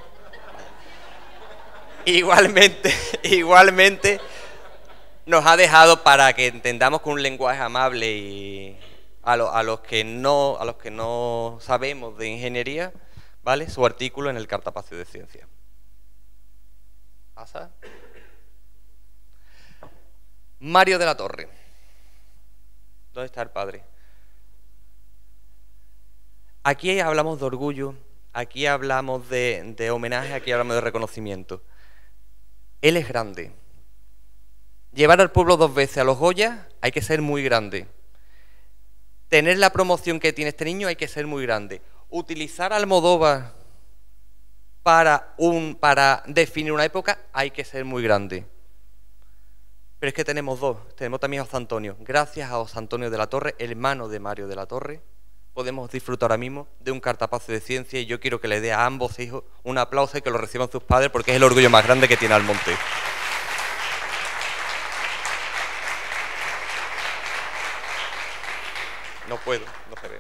Igualmente, igualmente nos ha dejado, para que entendamos con un lenguaje amable y a, lo, a los que no, a los que no sabemos de ingeniería, ¿vale? Su artículo en el Cartapacio de Ciencia. ¿Pasa? Mario de la Torre. ¿Dónde está el padre? Aquí hablamos de orgullo, aquí hablamos de, de homenaje, aquí hablamos de reconocimiento. Él es grande. Llevar al pueblo dos veces a los Goya hay que ser muy grande. Tener la promoción que tiene este niño hay que ser muy grande. Utilizar a Almodóvar para, un, para definir una época hay que ser muy grande. Pero es que tenemos dos. Tenemos también a José Antonio. Gracias a José Antonio de la Torre, hermano de Mario de la Torre, podemos disfrutar ahora mismo de un cartapacio de ciencia, y yo quiero que le dé a ambos hijos un aplauso y que lo reciban sus padres, porque es el orgullo más grande que tiene Almonte. No puedo, no se ve.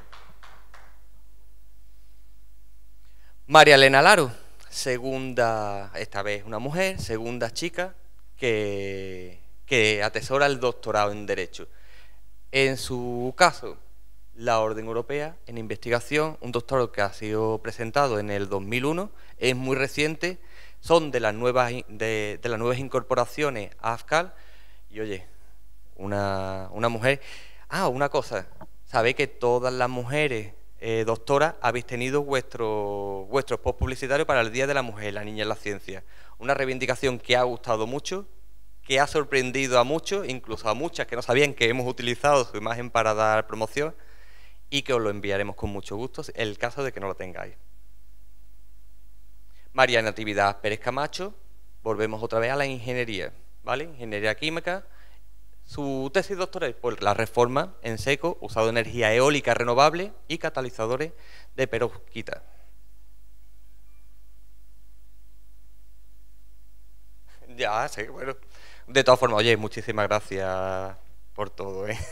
María Elena Laro, segunda, esta vez una mujer, segunda chica que, que atesora el doctorado en Derecho. En su caso, la Orden Europea en Investigación, un doctorado que ha sido presentado en el dos mil uno, es muy reciente, son de las nuevas, de, de las nuevas incorporaciones a AFCAL, y oye, una, una mujer... Ah, una cosa, sabéis que todas las mujeres eh, doctoras habéis tenido vuestro, vuestro post publicitario para el Día de la Mujer, la Niña en la Ciencia, una reivindicación que ha gustado mucho, que ha sorprendido a muchos, incluso a muchas que no sabían que hemos utilizado su imagen para dar promoción, y que os lo enviaremos con mucho gusto, en el caso de que no lo tengáis. María Natividad Pérez Camacho, volvemos otra vez a la ingeniería, ¿vale? Ingeniería química. Su tesis doctoral por la reforma en seco, usado energía eólica renovable y catalizadores de perovskita. Ya, sí, bueno. De todas formas, oye, muchísimas gracias por todo, ¿eh?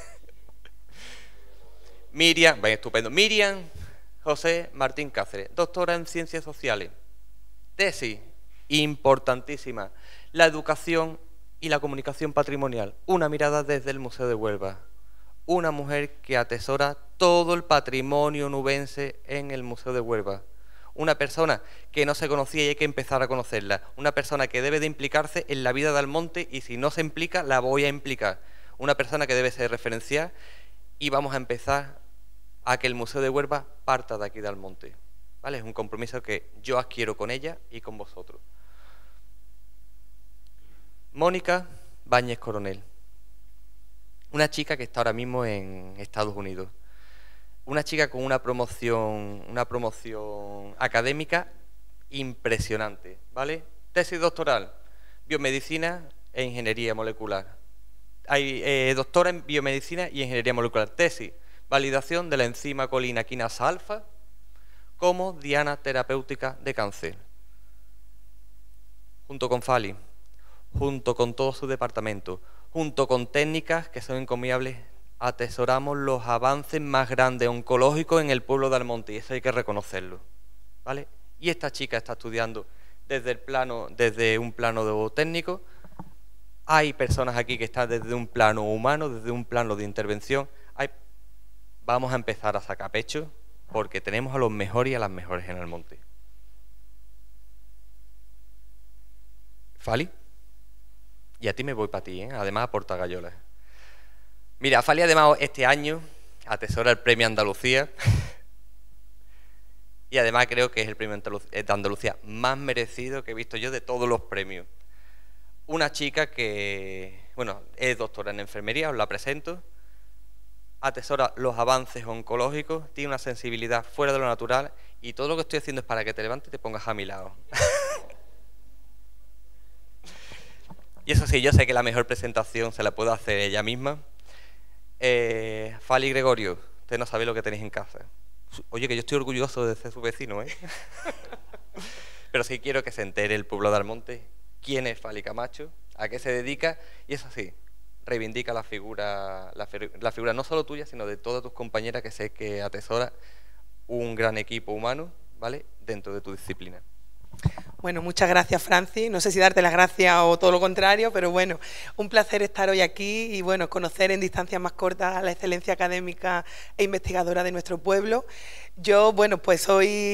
Miriam, bien, estupendo. Miriam José Martín Cáceres, doctora en Ciencias Sociales. Tesis importantísima, la educación y la comunicación patrimonial. Una mirada desde el Museo de Huelva. Una mujer que atesora todo el patrimonio nubense en el Museo de Huelva. Una persona que no se conocía y hay que empezar a conocerla. Una persona que debe de implicarse en la vida de Almonte, y si no se implica, la voy a implicar. Una persona que debe ser referencial, y vamos a empezar a que el Museo de Huelva parta de aquí de Almonte, ¿vale? Es un compromiso que yo adquiero con ella y con vosotros. Mónica Báñez Coronel, una chica que está ahora mismo en Estados Unidos, una chica con una promoción, una promoción académica impresionante, ¿vale? Tesis doctoral, biomedicina e ingeniería molecular. Hay eh, doctora en biomedicina y ingeniería molecular. Tesis, validación de la enzima colina quinasa alfa como diana terapéutica de cáncer. Junto con Fali, junto con todo su departamento, junto con técnicas que son encomiables, atesoramos los avances más grandes oncológicos en el pueblo de Almonte, y eso hay que reconocerlo, ¿vale? Y esta chica está estudiando desde el plano, desde un plano técnico. Hay personas aquí que están desde un plano humano, desde un plano de intervención. Hay... Vamos a empezar a sacar pecho, porque tenemos a los mejores y a las mejores en Almonte. Fali, y a ti me voy para ti, ¿eh? Además a Portagayolas. Mira, Fali además este año atesora el premio Andalucía, y además creo que es el premio de Andalucía más merecido que he visto yo de todos los premios. Una chica que, bueno, es doctora en enfermería, os la presento, atesora los avances oncológicos, tiene una sensibilidad fuera de lo natural, y todo lo que estoy haciendo es para que te levantes y te pongas a mi lado. Y eso sí, yo sé que la mejor presentación se la puede hacer ella misma. Eh, Fali Gregorio, usted no sabe lo que tenéis en casa. Oye, que yo estoy orgulloso de ser su vecino, ¿eh? Pero sí quiero que se entere el pueblo de Almonte quién es Fali Camacho, a qué se dedica, y eso sí, reivindica la figura, la, la figura no solo tuya, sino de todas tus compañeras, que sé que atesora un gran equipo humano, ¿vale?, dentro de tu disciplina. Bueno, muchas gracias, Francis. No sé si darte las gracias o todo lo contrario, pero bueno, un placer estar hoy aquí y bueno, conocer en distancias más cortas a la excelencia académica e investigadora de nuestro pueblo. Yo, bueno, pues soy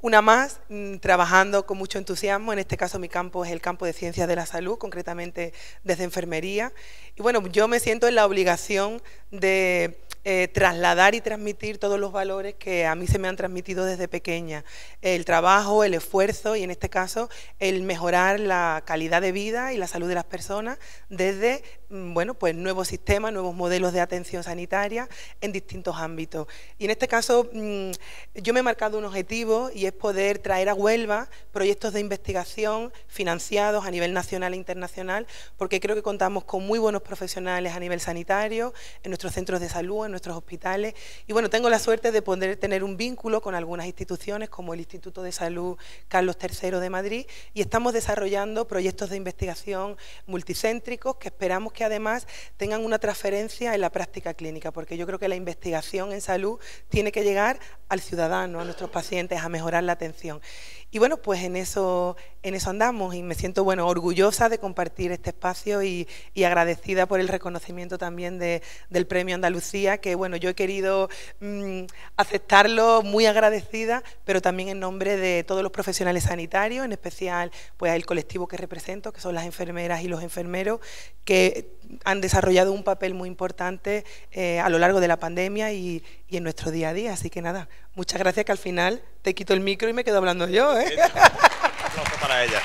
una más, mmm, trabajando con mucho entusiasmo. En este caso mi campo es el campo de ciencias de la salud, concretamente desde enfermería. Y bueno, yo me siento en la obligación de eh, trasladar y transmitir todos los valores que a mí se me han transmitido desde pequeña. El trabajo, el esfuerzo y en este caso el mejorar la calidad de vida y la salud de las personas desde bueno, pues nuevos sistemas, nuevos modelos de atención sanitaria en distintos ámbitos. Y en este caso yo me he marcado un objetivo y es poder traer a Huelva proyectos de investigación financiados a nivel nacional e internacional, porque creo que contamos con muy buenos profesionales a nivel sanitario, en nuestros centros de salud, en nuestros hospitales. Y bueno, tengo la suerte de poder tener un vínculo con algunas instituciones como el Instituto de Salud Carlos tercero de Madrid, y estamos desarrollando proyectos de investigación multicéntricos que esperamos que además tengan una transferencia en la práctica clínica, porque yo creo que la investigación en salud tiene que llegar al ciudadano, a nuestros pacientes, a mejorar la atención. Y bueno, pues en eso, en eso andamos y me siento bueno, orgullosa de compartir este espacio y, y agradecida por el reconocimiento también de, del Premio Andalucía, que bueno, yo he querido mmm, aceptarlo muy agradecida, pero también en nombre de todos los profesionales sanitarios, en especial pues el colectivo que represento, que son las enfermeras y los enfermeros, que han desarrollado un papel muy importante eh, a lo largo de la pandemia y, y en nuestro día a día. Así que nada, muchas gracias, que al final te quito el micro y me quedo hablando yo, ¿eh? Un aplauso para ella.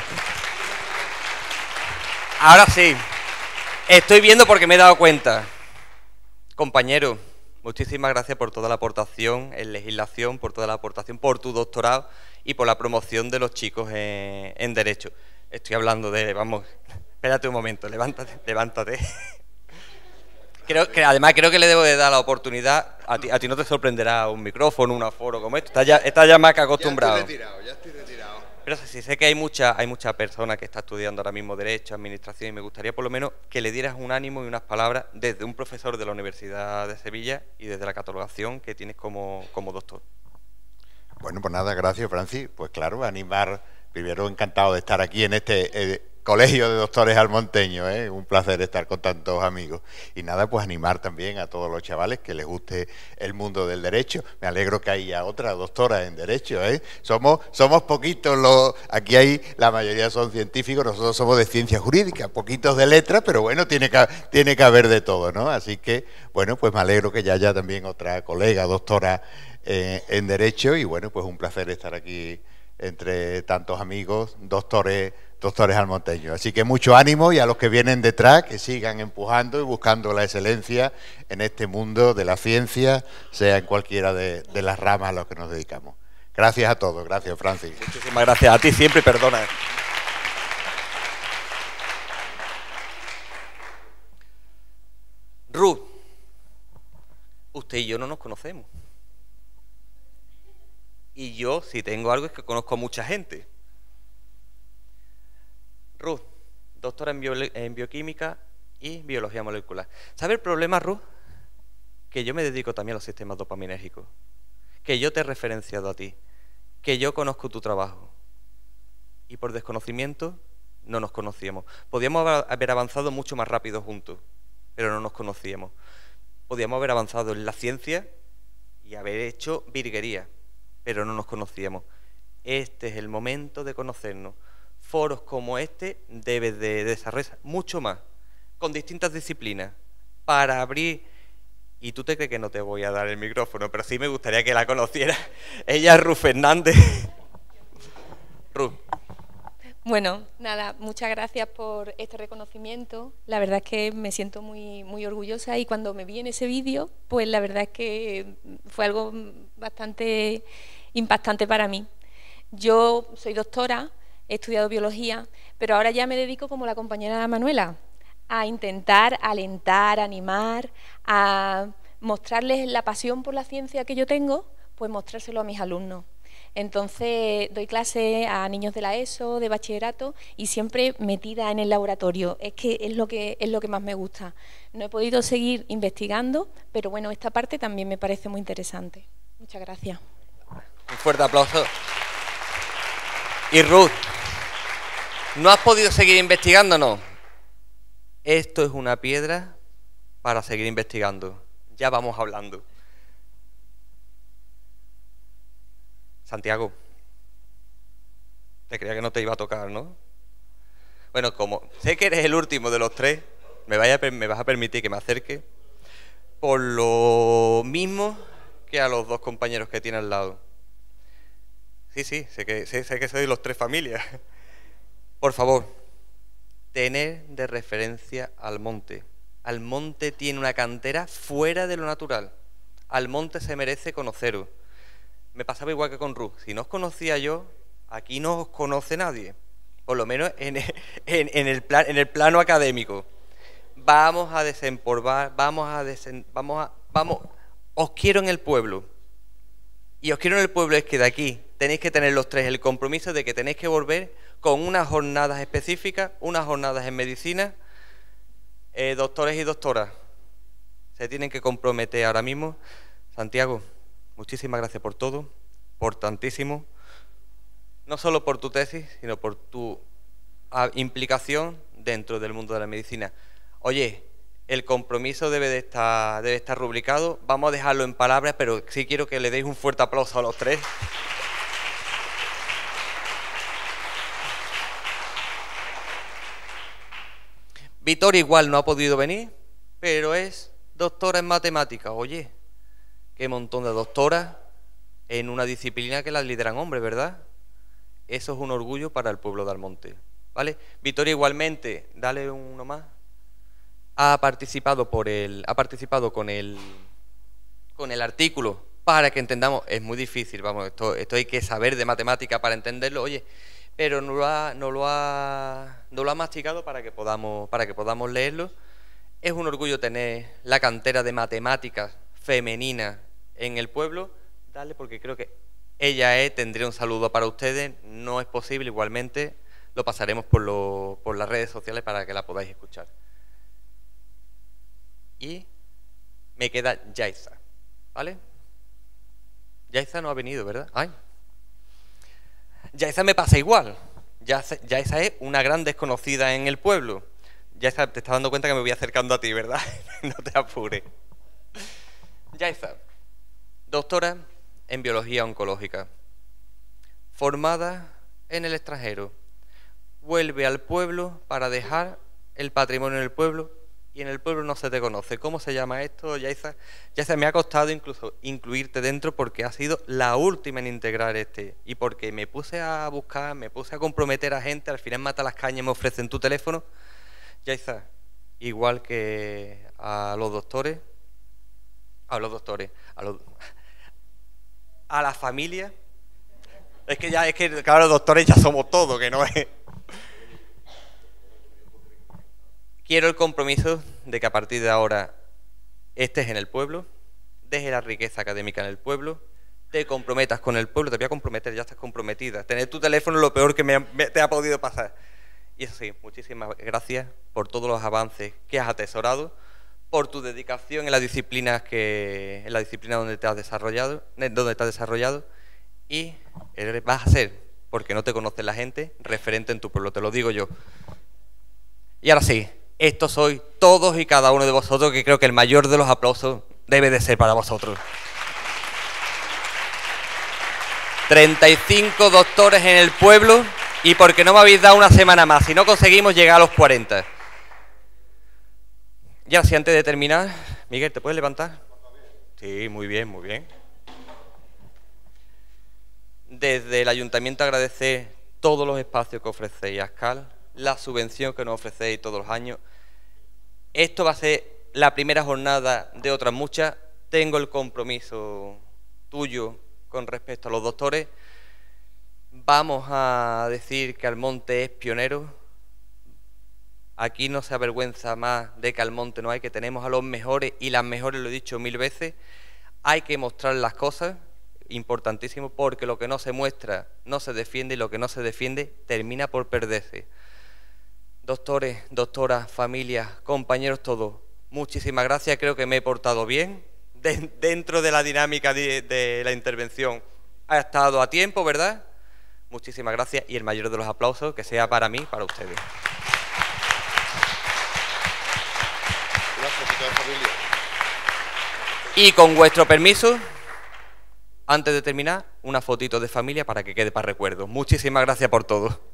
Ahora sí, estoy viendo porque me he dado cuenta. Compañero, muchísimas gracias por toda la aportación en legislación, por toda la aportación, por tu doctorado y por la promoción de los chicos en, en Derecho. Estoy hablando de, vamos, espérate un momento, levántate, levántate. Creo que además creo que le debo de dar la oportunidad, a ti, a ti no te sorprenderá un micrófono, un aforo como esto, estás ya, estás ya más que acostumbrado. Ya estoy retirado, ya estoy retirado. Pero sí, sé que hay mucha, hay mucha persona que está estudiando ahora mismo Derecho, Administración, y me gustaría por lo menos que le dieras un ánimo y unas palabras desde un profesor de la Universidad de Sevilla y desde la catalogación que tienes como, como doctor. Bueno, pues nada, gracias, Francis. Pues claro, animar, primero encantado de estar aquí en este eh, Colegio de Doctores Almonteños, ¿eh? Un placer estar con tantos amigos. Y nada, pues animar también a todos los chavales que les guste el mundo del derecho. Me alegro que haya otra doctora en derecho, ¿eh? Somos, somos poquitos los... Aquí hay, la mayoría son científicos, nosotros somos de ciencia jurídica, poquitos de letras, pero bueno, tiene que, tiene que haber de todo, ¿no? Así que, bueno, pues me alegro que ya haya también otra colega doctora eh, en derecho y bueno, pues un placer estar aquí entre tantos amigos, doctores, doctores almonteños. Así que mucho ánimo y a los que vienen detrás, que sigan empujando y buscando la excelencia en este mundo de la ciencia, sea en cualquiera de, de las ramas a las que nos dedicamos. Gracias a todos. Gracias, Francis. Muchísimas gracias a ti siempre, perdona. Ruth, usted y yo no nos conocemos. Y yo, si tengo algo, es que conozco a mucha gente. Ruth, doctora en, bio, en bioquímica y biología molecular. ¿Sabe el problema, Ruth? Que yo me dedico también a los sistemas dopaminérgicos. Que yo te he referenciado a ti. Que yo conozco tu trabajo. Y por desconocimiento no nos conocíamos. Podíamos haber avanzado mucho más rápido juntos, pero no nos conocíamos. Podíamos haber avanzado en la ciencia y haber hecho virguería, pero no nos conocíamos. Este es el momento de conocernos. Foros como este debes de desarrollar mucho más, con distintas disciplinas, para abrir... Y tú te crees que no te voy a dar el micrófono, pero sí me gustaría que la conocieras. Ella es Ruth Fernández. Ruth. Bueno, nada, muchas gracias por este reconocimiento. La verdad es que me siento muy, muy orgullosa y cuando me vi en ese vídeo, pues la verdad es que fue algo bastante impactante para mí. Yo soy doctora, he estudiado biología, pero ahora ya me dedico, como la compañera Manuela, a intentar alentar, animar, a mostrarles la pasión por la ciencia que yo tengo, pues mostrárselo a mis alumnos. Entonces doy clase a niños de la ESO, de bachillerato y siempre metida en el laboratorio. Es que es lo que es lo que más me gusta. No he podido seguir investigando, pero bueno, esta parte también me parece muy interesante. Muchas gracias. Un fuerte aplauso. Y Ruth, ¿no has podido seguir investigando? No. Esto es una piedra para seguir investigando. Ya vamos hablando. Santiago, Te creía que no te iba a tocar, ¿no? Bueno, como sé que eres el último de los tres, me, vaya, me vas a permitir que me acerque por lo mismo que a los dos compañeros que tiene al lado. Sí, sí, sé que, sé, sé que sois los tres familias. Por favor, tener de referencia Almonte. Almonte tiene una cantera fuera de lo natural. Almonte se merece conoceros. Me pasaba igual que con Ruth. Si no os conocía yo, aquí no os conoce nadie. Por lo menos en, en, en, el, plan, en el plano académico. Vamos a desempolvar, vamos a, desen, vamos a... Vamos, os quiero en el pueblo. Y os quiero en el pueblo es que de aquí tenéis que tener los tres el compromiso de que tenéis que volver con unas jornadas específicas, unas jornadas en medicina. Eh, doctores y doctoras, se tienen que comprometer ahora mismo. Santiago, muchísimas gracias por todo, por tantísimo. No solo por tu tesis, sino por tu a, implicación dentro del mundo de la medicina. Oye, el compromiso debe de estar, debe estar rubricado. Vamos a dejarlo en palabras, pero sí quiero que le deis un fuerte aplauso a los tres. Victoria igual no ha podido venir, pero es doctora en matemáticas. Oye, qué montón de doctoras en una disciplina que las lideran hombres, ¿verdad? Eso es un orgullo para el pueblo de Almonte, ¿vale? Victoria igualmente, dale uno más. Ha participado por el, ha participado con el, con el artículo para que entendamos. Es muy difícil, vamos, esto, esto hay que saber de matemática para entenderlo. Oye, pero no lo ha, no lo ha, no lo ha masticado para que podamos, para que podamos leerlo. Es un orgullo tener la cantera de matemáticas femenina en el pueblo. Dale, porque creo que ella es, tendría un saludo para ustedes. No es posible, igualmente lo pasaremos por, lo, por las redes sociales para que la podáis escuchar. Y me queda Yaiza, ¿vale? Yaiza no ha venido, ¿verdad? Ay. Yaiza me pasa igual. Yaiza es una gran desconocida en el pueblo. Yaiza, te estás dando cuenta que me voy acercando a ti, ¿verdad? No te apures. Yaiza, doctora en biología oncológica, formada en el extranjero, vuelve al pueblo para dejar el patrimonio en el pueblo y en el pueblo no se te conoce. ¿Cómo se llama esto, Yaiza? Yaiza, me ha costado incluso incluirte dentro porque ha sido la última en integrar este y porque me puse a buscar, me puse a comprometer a gente, al final mata las cañas y me ofrecen tu teléfono. Yaiza, igual que a los doctores, a los doctores, a los... a la familia, es que ya, es que claro, los doctores ya somos todos, que no es... Quiero el compromiso de que a partir de ahora estés en el pueblo, dejes la riqueza académica en el pueblo, te comprometas con el pueblo, te voy a comprometer, ya estás comprometida. Tener tu teléfono es lo peor que me, me, te ha podido pasar. Y eso sí, muchísimas gracias por todos los avances que has atesorado, por tu dedicación en las disciplinas que en la disciplina donde te has desarrollado, donde te has desarrollado, y vas a ser, porque no te conoce la gente, referente en tu pueblo, te lo digo yo. Y ahora sí, estos sois todos y cada uno de vosotros, que creo que el mayor de los aplausos debe de ser para vosotros. treinta y cinco doctores en el pueblo, y porque no me habéis dado una semana más, si no conseguimos llegar a los cuarenta. Ya, si antes de terminar, Miguel, ¿te puedes levantar? Sí, muy bien, muy bien. Desde el ayuntamiento agradecer todos los espacios que ofrecéis a Ascal, la subvención que nos ofrecéis todos los años. Esto va a ser la primera jornada de otras muchas. Tengo el compromiso tuyo con respecto a los doctores. Vamos a decir que Almonte es pionero. Aquí no se avergüenza más de que Almonte no hay, que tenemos a los mejores y las mejores, lo he dicho mil veces. Hay que mostrar las cosas, importantísimo, porque lo que no se muestra no se defiende y lo que no se defiende termina por perderse. Doctores, doctoras, familias, compañeros, todos, muchísimas gracias. Creo que me he portado bien de, dentro de la dinámica de, de la intervención. Ha estado a tiempo, ¿verdad? Muchísimas gracias y el mayor de los aplausos que sea para mí, para ustedes. Y con vuestro permiso, antes de terminar, una fotito de familia para que quede para recuerdo. Muchísimas gracias por todo.